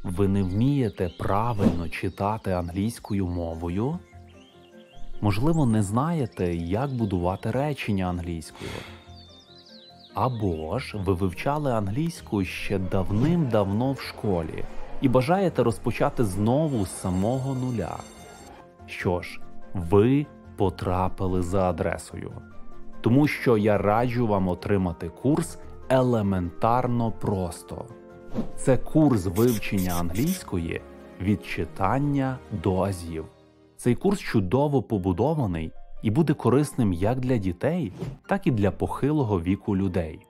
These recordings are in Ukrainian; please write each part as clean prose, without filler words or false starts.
Ви не вмієте правильно читати англійською мовою? Можливо, не знаєте, як будувати речення англійською? Або ж ви вивчали англійську ще давним-давно в школі і бажаєте розпочати знову з самого нуля? Що ж, ви потрапили за адресою. Тому що я раджу вам отримати курс елементарно просто. Це курс вивчення англійської від читання до азів. Цей курс чудово побудований і буде корисним як для дітей, так і для похилого віку людей.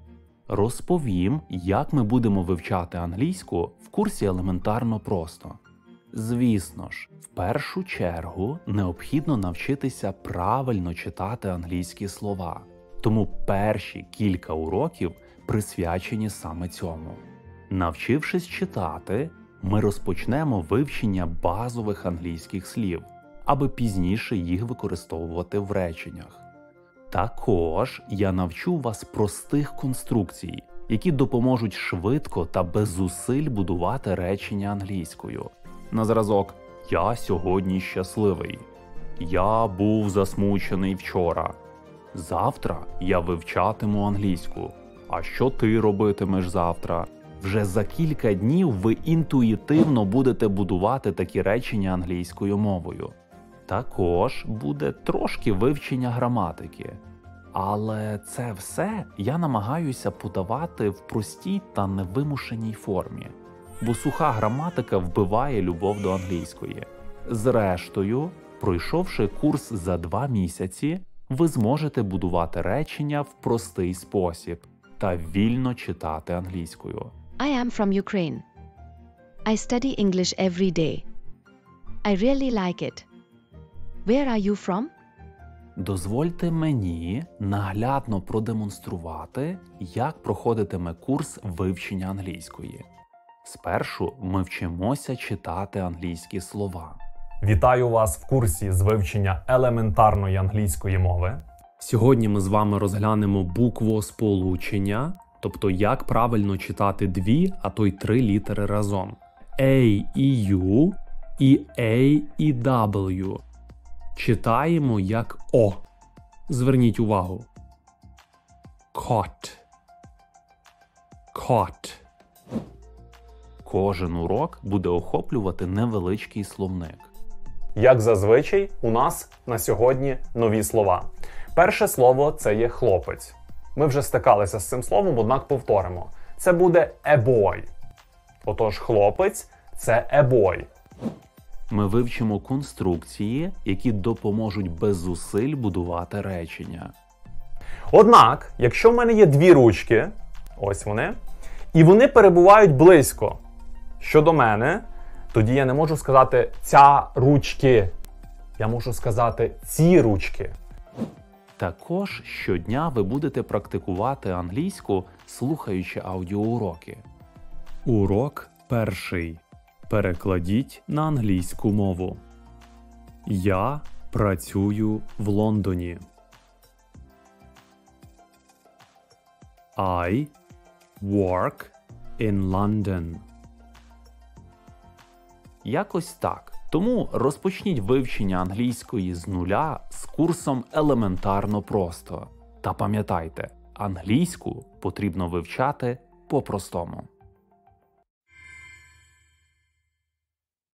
Розповім, як ми будемо вивчати англійську в курсі елементарно просто. Звісно ж, в першу чергу необхідно навчитися правильно читати англійські слова. Тому перші кілька уроків присвячені саме цьому. Навчившись читати, ми розпочнемо вивчення базових англійських слів, аби пізніше їх використовувати в реченнях. Також я навчу вас простих конструкцій, які допоможуть швидко та без зусиль будувати речення англійською. На зразок «Я сьогодні щасливий», «Я був засмучений вчора», «Завтра я вивчатиму англійську», «А що ти робитимеш завтра?» Вже за кілька днів ви інтуїтивно будете будувати такі речення англійською мовою. Також буде трошки вивчення граматики. Але це все я намагаюся подавати в простій та невимушеній формі. Бо суха граматика вбиває любов до англійської. Зрештою, пройшовши курс за 2 місяці, ви зможете будувати речення в простий спосіб та вільно читати англійською. I am from Ukraine. I study English every day. I really like it. Where are you from? Дозвольте мені наглядно продемонструвати, як проходитиме курс вивчення англійської. Спершу ми вчимося читати англійські слова. Вітаю вас в курсі з вивчення елементарної англійської мови. Сьогодні ми з вами розглянемо буквосполучення, тобто як правильно читати 2, а то й 3 літери разом. A і U і A і W. Читаємо як О. Зверніть увагу. Caught. Caught. Кожен урок буде охоплювати невеличкий словник. Як зазвичай, у нас на сьогодні нові слова. Перше слово – це є хлопець. Ми вже стикалися з цим словом, однак повторимо. Це буде a boy. Отож, хлопець – це a boy. Ми вивчимо конструкції, які допоможуть без зусиль будувати речення. Однак, якщо в мене є 2 ручки, ось вони, і вони перебувають близько щодо мене, тоді я не можу сказати «ця ручки». Я можу сказати «ці ручки». Також щодня ви будете практикувати англійську, слухаючи аудіоуроки. Урок перший. Перекладіть на англійську мову. Я працюю в Лондоні. I work in London. Якось так. Тому розпочніть вивчення англійської з нуля з курсом елементарно просто. Та пам'ятайте, англійську потрібно вивчати по-простому.